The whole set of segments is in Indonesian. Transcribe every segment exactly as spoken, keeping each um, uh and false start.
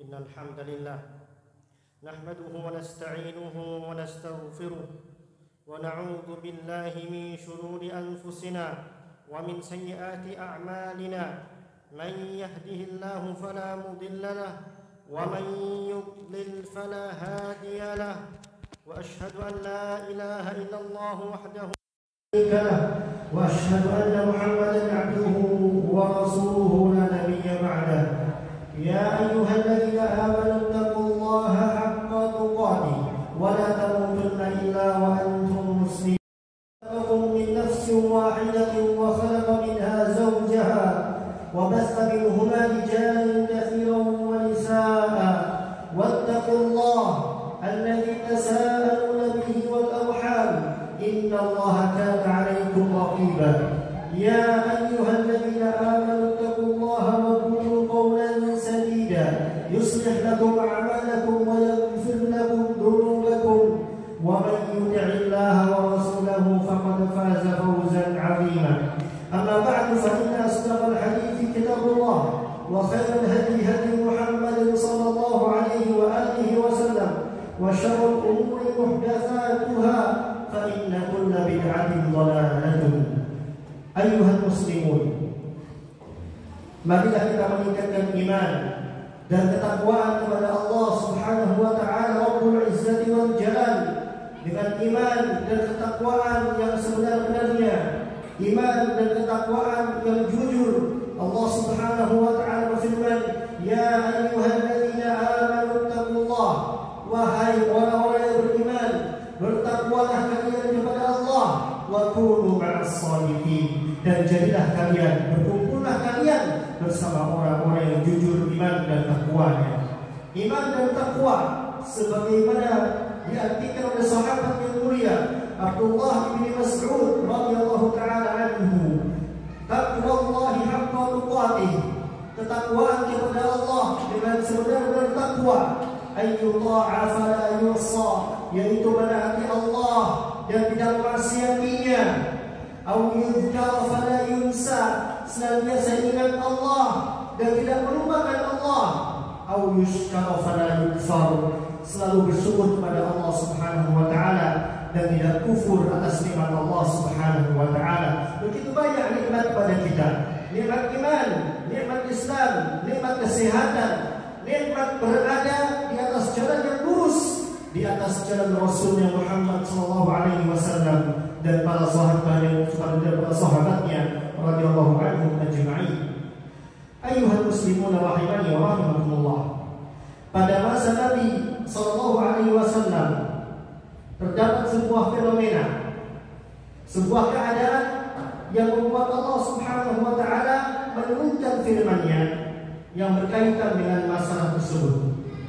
إن الحمد لله نحمده ونستعينه ونستغفره ونعوذ بالله من شرور أنفسنا ومن سيئات أعمالنا من يهده الله فلا مضل له ومن يضلل فلا هادي له وأشهد أن لا إله إلا الله وحده لا شريك له وأشهد أن محمدا عبده ورسوله لا نبي بعده يا أيها الذين آمنوا اتقوا الله حق تقاته ولا تموتن إلا وأنتم مسلمون خلقكم من نفس واحدة وخلق منها زوجها وبث منهما رجالا كثيرا ونساء واتقوا الله الذي تساءلون به والأرحام إن الله كان عليكم رقيبا يا أيها الذين آمنوا اتقوا الله وقولوا قولا سديدا يصلح لكم أعمالكم ويغفر لكم ذنوبكم ومن يطع الله ورسوله فقد فاز فوزا عظيما أما بعد فإن أصدق الحديث كتاب الله وخير الهدي هدي محمد صلى الله عليه وآله وسلم وشر الأمور محدثاتها فإن كل بدعة ضلالة. Ayuhal muslimun, marilah kita meningkatkan iman dan ketakwaan kepada Allah Subhanahu wa taala Rabbul Izzati wal Jalal dengan iman dan ketakwaan yang sebenar-benarnya, iman dan ketakwaan yang jujur. Allah Subhanahu wa taala berfirman, "Ya ayyuhalladzina amanu taqullah." Wahai orang-orang yang beriman, bertakwalah kalian kepada Allah, wa kunu ma'as shalihin. Dan jadilah kalian, berkumpullah kalian bersama orang-orang yang jujur iman dan takwanya. Iman dan takwa sebagaimana diartikan oleh sahabat yang mulia Abdullah bin Mas'ud radhiyallahu taala anhu, taqwallahi haqqa tuqatih, ketakwaan kepada Allah dengan sebenar-benar takwa, ayyuta'a fala yu'sa, yaitu menaati Allah dan tidak memaksiatinya, au yuzkar fala yunsa, senantiasa ingat Allah dan tidak melupakan Allah, au yushkar fala yukfar, selalu bersyukur kepada Allah Subhanahu wa taala dan tidak kufur atas nikmat Allah Subhanahu wa taala. Begitu banyak nikmat pada kita, nikmat iman, nikmat Islam, nikmat kesehatan, nikmat berada di atas jalan yang lurus, di atas jalan Rasulnya Muhammad sallallahu alaihi wasallam dan para sahabatnya dan para sahabatnya radhiyallahu anhum ajma'in. Ayuhal muslimun rahimani wa rahimakumullah. Pada masa Nabi sallallahu alaihi wasallam terdapat sebuah fenomena, sebuah keadaan yang membuat Allah Subhanahu wa taala menurunkan firman-Nya yang berkaitan dengan masalah tersebut.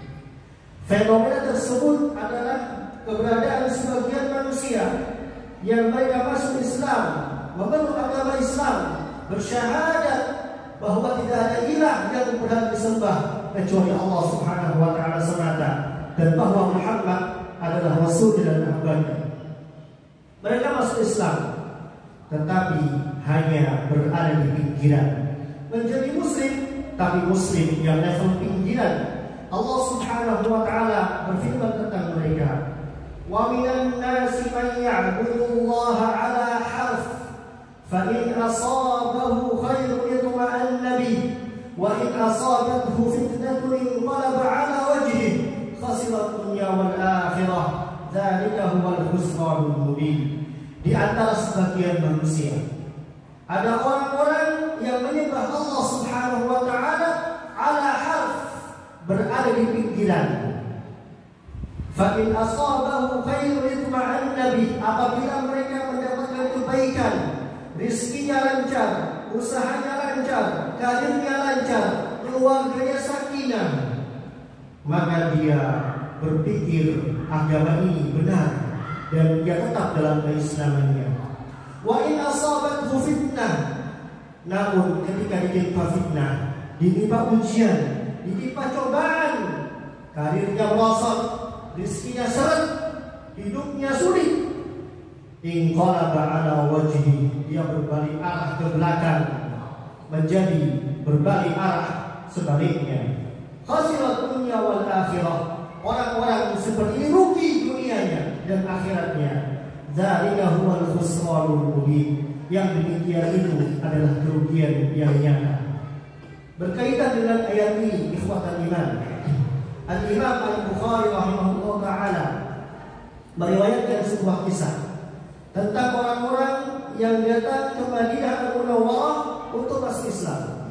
Fenomena tersebut adalah keberadaan sebagian manusia yang mereka masuk Islam, memeluk agama Islam, bersyahadat bahwa tidak ada ilah yang berhak disembah kecuali Allah Subhanahu wa taala semata dan bahwa Muhammad adalah rasul dan hambanya. Mereka masuk Islam tetapi hanya berada di pinggiran, menjadi muslim tapi muslim yang level pinggiran. Allah Subhanahu wa taala berfirman tentang mereka, "Wa minan nasi man ya'budullaha 'ala harf, fa in asabahu khairun yatma'anna bih, wa in asabathu fitnatun inqalaba 'ala wajhihi, khasira ad-dunya wal akhirah, dzalika huwal khusranul mubin." Di antara sebagian manusia ada orang-orang yang menyembah Allah Subhanahu wa taala 'ala harf, berada di pinggiran. Fa in asabahu khairun yatma'anna bih, apabila mereka mendapatkan kebaikan, rizkinya lancar, usahanya lancar, karirnya lancar, keluarganya sakinah, maka dia berpikir agama ini benar dan dia tetap dalam keislamannya. Wa in asabathu fitnah, namun ketika ditimpa fitnah, ditimpa ujian, ditimpa cobaan, karirnya merosot, rizkinya seret, hidupnya sulit, inqalaba ala wajhi, dia berbalik arah ke belakang, menjadi berbalik arah sebaliknya, khasirat dunya wal akhirah. Orang-orang seperti ini rugi dunianya dan akhiratnya. Dzalika huwal khusranul mubin. Yang demikian itu adalah kerugian yang nyata. Berkaitan dengan ayat ini, ikhwatan iman, Al-Imam Al-Bukhari rahimahullah ta'ala meriwayatkan sebuah kisah tentang orang-orang yang datang ke Madinah Al-Munawwarah untuk masuk Islam.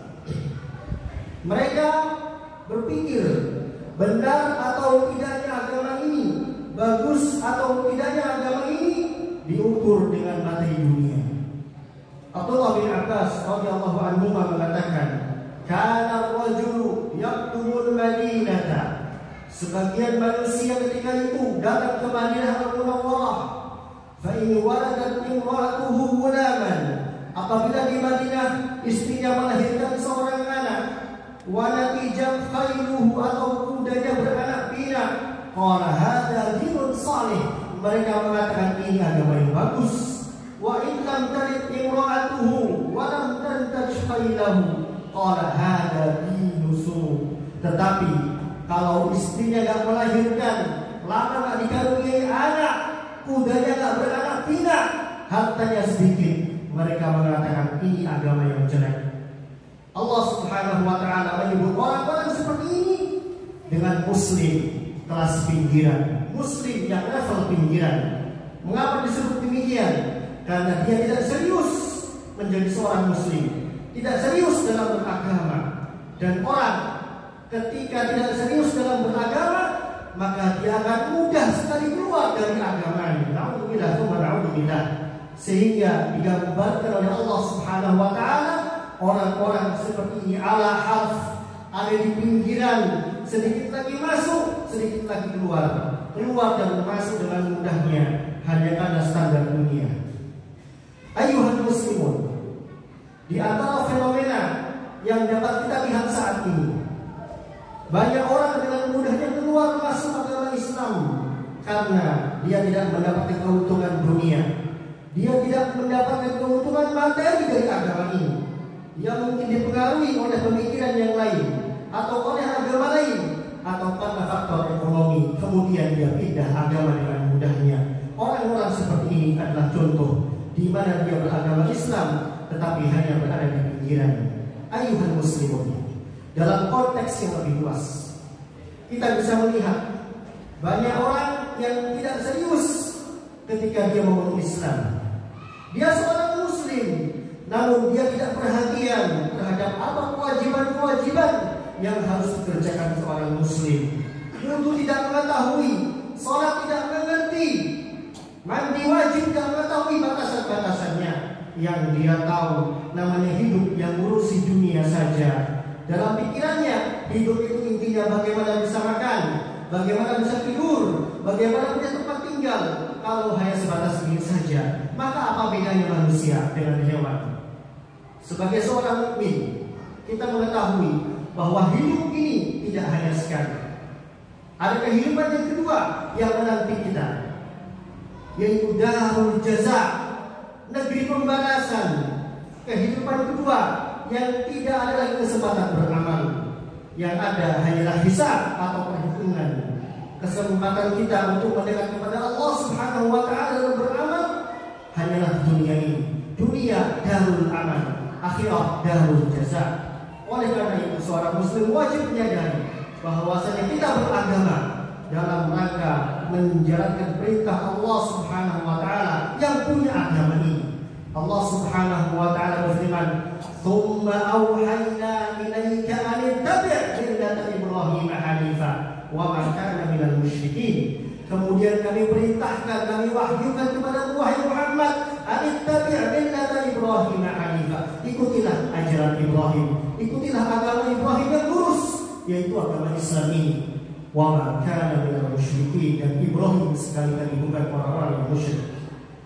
Mereka berpikir benar atau tidaknya agama ini, bagus atau tidaknya agama ini diukur dengan materi dunia. Abdullah bin Abbas radhiyallahu anhu mengatakan, "Kana ar-rajulu yaqdumul Madinata." Sebagian manusia ketika itu datang ke Madinah Al-Munawwarah. Fa in waladat imra'atuhu ghulaman. Apabila di Madinah istrinya melahirkan seorang anak, wa natijat khairuhu atau kudanya beranak pinak, qala hadza dinun salih. Mereka mengatakan ini agama yang bagus. Wa in lam talid imra'atuhu wa lam tantaj khailahu, qala hadza dinusu. Tetapi kalau istrinya gak melahirkan, lama gak dikaruniai anak, kudanya gak beranak pinak, hartanya sedikit, mereka mengatakan ini agama yang jelek. Allah Subhanahu wa ta'ala menyebut orang-orang seperti ini dengan muslim kelas pinggiran, muslim yang level pinggiran. Mengapa disebut demikian? Karena dia tidak serius menjadi seorang muslim, tidak serius dalam beragama. Dan orang ketika tidak serius dalam beragama, maka dia akan mudah sekali keluar dari agamanya. Na'udzubillah, na'udzubillah. Sehingga digambarkan oleh Allah Subhanahu wa ta'ala orang-orang seperti ini ala harf, ada di pinggiran, sedikit lagi masuk, sedikit lagi keluar, keluar dan masuk dengan mudahnya hanya karena standar dunia. Ayuhan muslimun, di antara fenomena yang dapat kita lihat saat ini, banyak orang dengan mudahnya keluar masuk agama Islam karena dia tidak mendapatkan keuntungan dunia, dia tidak mendapatkan keuntungan materi dari agama ini. Dia mungkin dipengaruhi oleh pemikiran yang lain atau oleh agama lain atau karena faktor ekonomi, kemudian dia pindah agama dengan mudahnya. Orang-orang seperti ini adalah contoh di mana dia beragama Islam tetapi hanya berada di pinggiran. Ayuhan muslimun, dalam konteks yang lebih luas, kita bisa melihat banyak orang yang tidak serius ketika dia memeluk Islam. Dia seorang muslim, namun dia tidak perhatian terhadap apa kewajiban-kewajiban yang harus dikerjakan seorang muslim. Wudhu tidak mengetahui, sholat tidak mengerti, mandi wajib tidak mengetahui batasan-batasannya. Yang dia tahu namanya hidup yang ngurusi dunia saja. Dalam pikirannya, hidup itu intinya bagaimana bisa makan, bagaimana bisa tidur, bagaimana punya tempat tinggal. Kalau hanya sebatas ini saja, maka apa bedanya manusia dengan hewan? Sebagai seorang mukmin, kita mengetahui bahwa hidup ini tidak hanya sekali. Ada kehidupan yang kedua yang menanti kita, yaitu darul jaza, negeri pembalasan. Kehidupan kedua yang tidak ada lagi kesempatan beramal, yang ada hanyalah hisab atau perhitungan. Kesempatan kita untuk mendekat kepada Allah Subhanahu wa ta'ala dalam beramal hanyalah dunia ini. Dunia darul amal, akhirat darul jaza. Oleh karena itu seorang muslim wajib menyadari bahwasanya kita beragama dalam rangka menjalankan perintah Allah Subhanahu wa ta'ala yang punya agama ini. Allah Subhanahu wa ta'ala berfirman, "Tsumma auhayna ilaika an tattabi' millata Ibrahim hanifa wa ma kana minal musyrikin." Kemudian kami perintahkan, kami wahyukan kepada wahai Muhammad, an tattabi' millata Ibrahim hanifa. Ikutilah ajaran Ibrahim, ikutilah agama Ibrahim yang lurus, yaitu agama Islam ini. Wa ma kana minal musyrikin, dan Ibrahim sekali-kali bukan orang-orang yang musyrik.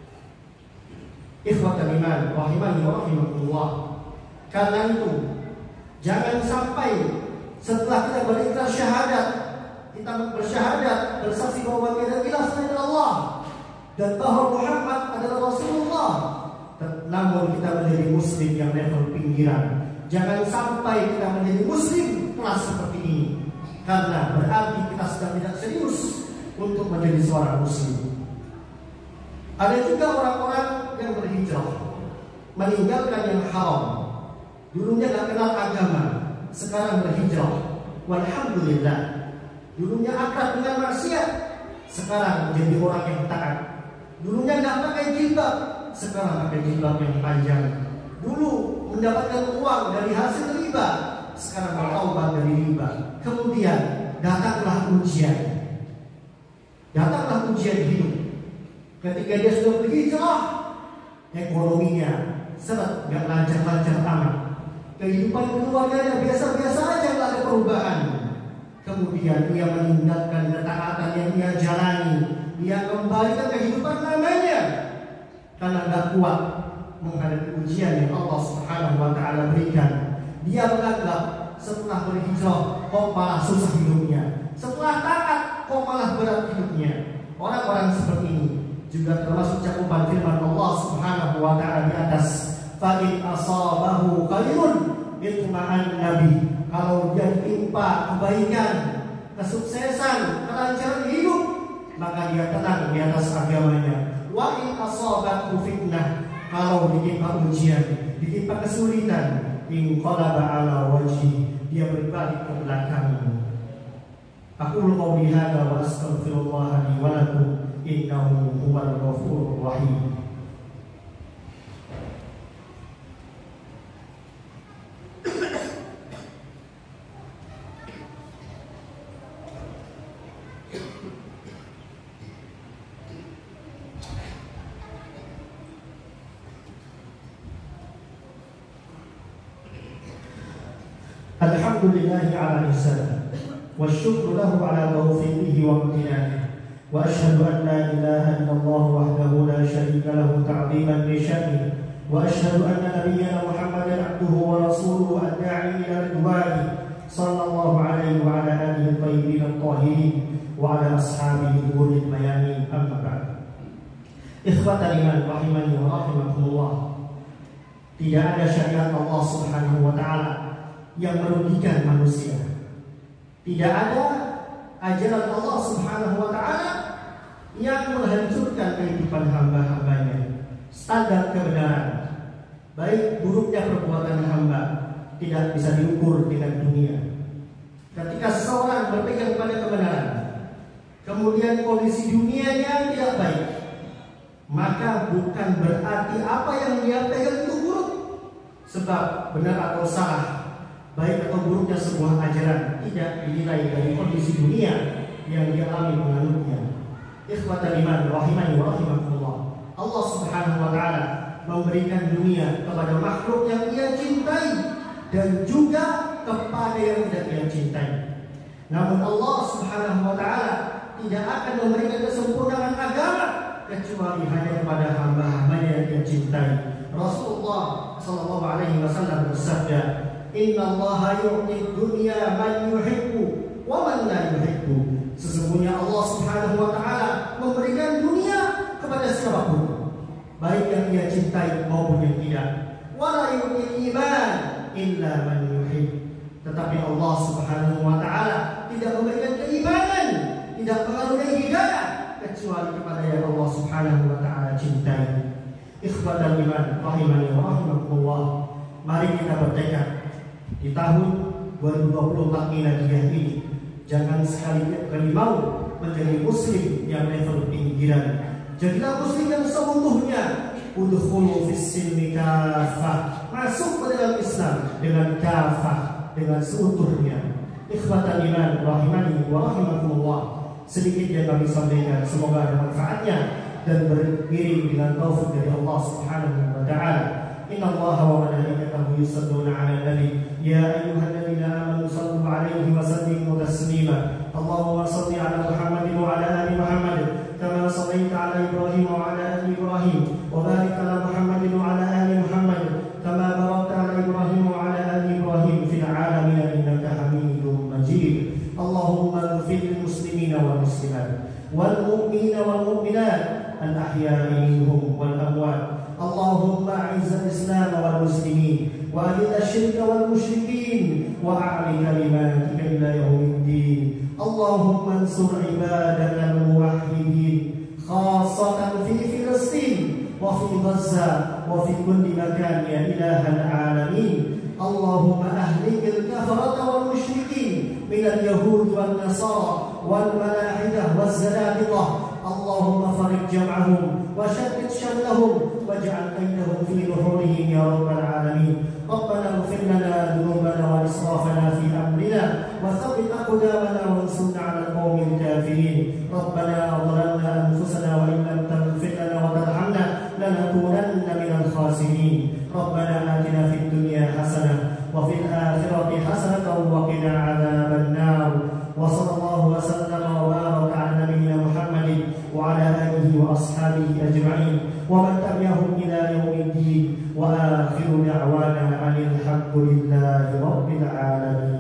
Ikhwatal iman rahimani wa rahimakumullah. Karena itu jangan sampai setelah kita berikhlas syahadat, kita bersyahadat, bersaksi bahwa tiada ilah selain Allah dan bahwa Muhammad adalah Rasulullah, namun kita menjadi muslim yang level pinggiran. Jangan sampai kita menjadi muslim kelas seperti ini. karena berarti kita sedang tidak serius untuk menjadi seorang muslim. Ada juga orang-orang yang berhijrah, meninggalkan yang haram. Dulunya gak kenal agama, sekarang berhijrah. Walhamdulillah. Dulunya akrab dengan maksiat, sekarang menjadi orang yang taat. Dulunya gak pakai jilbab, sekarang pakai jilbab yang panjang. Dulu mendapatkan uang dari hasil riba, sekarang bertaubat dari riba. Kemudian datanglah ujian. Datanglah ujian hidup. Ketika dia sudah berhijrah, ekonominya seret, gak lancar-lancar amat. Kehidupan keluarganya biasa-biasa aja, gak ada perubahan. Kemudian dia meninggalkan ketaatan yang dia jalani. Dia kembali ke kehidupan namanya karena gak kuat menghadapi ujian yang Allah Subhanahu wa Ta'ala berikan. Dia menganggap setelah berhijrah kok malah susah hidupnya, setelah taat kok malah berat hidupnya. Orang-orang seperti ini juga termasuk cakupan firman Allah Subhanahu wa Ta'ala di atas, fa in asabahu khairun itma'an nabi. Kalau dia ditimpa kebaikan, kesuksesan, kelancaran hidup, maka dia tenang di atas agamanya. Wa in asabathu fitnah, kalau ditimpa ujian, ditimpa kesulitan, inqalaba ala wajhi, dia berbalik ke belakang. Aqulu qawli hadza wa astaghfirullah li wa lakum innahu huwal ghafurur rahim. Alhamdulillahi ala ihsanih wa syukru lahu ala taufiqihi wa amtinanihi wa ashhadu an la ilaha illallah wahdahu la syarika lahu ta'ziman li sya'nihi wa ashhadu anna nabiyyana Muhammadan abduhu wa rasuluhu ad-da'i ila ridwanihi sallallahu alaihi wa ala alihi at-tayyibin at-tahirin wa ala ashabihi al-ghurril mayamin. Amma ba'd. Ikhwatal iman rahimani wa rahimakumullah. Tidak ada syariat Allah Subhanahu wa Ta'ala yang merugikan manusia. Tidak ada ajaran Allah Subhanahu wa Ta'ala yang menghancurkan kehidupan hamba-hambanya. Standar kebenaran, baik buruknya perbuatan hamba, tidak bisa diukur dengan dunia. Ketika seseorang berpegang pada kebenaran, kemudian kondisi dunianya tidak baik, maka bukan berarti apa yang dia pegang itu buruk. Sebab benar atau salah, baik atau buruknya sebuah ajaran tidak dinilai dari kondisi dunia yang dialami penganutnya. Ikhwatal iman rahimani wa rahimakumullah. Allah Subhanahu wa Ta'ala memberikan dunia kepada makhluk yang Ia cintai dan juga kepada yang tidak Ia cintai. Namun Allah Subhanahu wa Ta'ala tidak akan memberikan kesempurnaan agama kecuali hanya kepada hamba-hambanya yang Ia cintai. Rasulullah sallallahu alaihi wasallam bersabda, Inna Allah yu'ti dunya man yuhibbu wa man la yuhibbu. Sesungguhnya Allah Subhanahu wa Ta'ala memberikan dunia kepada siapapun, baik yang Ia cintai maupun yang tidak. Wa la yu'ti iman illa man yuhib. Tetapi Allah Subhanahu wa Ta'ala tidak memberikan keimanan, tidak mengaruniai hidayah kecuali kepada yang Allah Subhanahu wa Ta'ala cintai. Ikhwatal iman rahimani wa rahimakumullah. Mari kita bertekad di tahun dua ribu dua puluh empat Miladiyah ini, jangan sekali-kali mau menjadi muslim yang level pinggiran. Jadilah muslim yang seutuhnya. Udkhulu fis-silmi kafah. Masuk ke dalam Islam dengan kafah, dengan seutuhnya. Ikhwatal iman rahimani wa rahimakumullah. Sedikit yang kami sampaikan, semoga ada manfaatnya dan beriring dengan taufik dari Allah Subhanahu wa Ta'ala. Inna Allah wa malaikatahu yusalluna 'alan nabi ya ayyuhalladzina amanu sallu 'alaihi wa sallimu taslima. Allahumma shalli 'ala Muhammadin wa 'ala ali Muhammad kama shallaita 'ala Ibrahim wa 'ala ali Ibrahim wa barik 'ala Muhammadin wa 'ala ali Muhammad kama barakta 'ala Ibrahim wa 'ala ali Ibrahim fil 'alamin innaka Hamidum Majid. Allahumma ighfir lil muslimina wal muslimat wal mu'minina wal mu'minat al-ahya'i minhum wal amwat. اللهم أعز الإسلام والمسلمين وأذل الشرك والمشركين وأعل كلماتك إلى يوم الدين اللهم انصر عبادك الموحدين خاصة في فلسطين وفي غزة وفي كل مكان يا إله العالمين. اللهم أهلك الكفرة والمشركين من اليهود والنصارى والملاحدة والزنادقة. اللهم فرج جمعهم وشتت شملهم واجعل كيدهم في نحورهم يا رب العالمين. ربنا اغفر لنا ذنوبنا وإسرافنا في أمرنا وثبت أقدامنا وانصرنا على القوم الكافرين. ربنا ظلمنا أنفسنا وإن لم تغفر لنا وترحمنا لنكونن من الخاسرين. ربنا آتنا في الدنيا حسنة وفي الآخرة حسنة وقنا عذاب النار. وصلى الله وسلم وبارك على نبينا محمد وعلى آله وأصحابه أجمعين ومن تبعهم إلى يوم الدين. وآخر دعوانا أن الحمد لله رب العالمين.